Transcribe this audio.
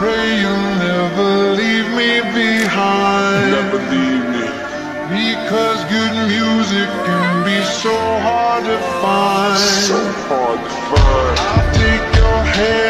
pray you'll never leave me behind. Never leave me. Because good music can be so hard to find. So hard to find. I'll take your hand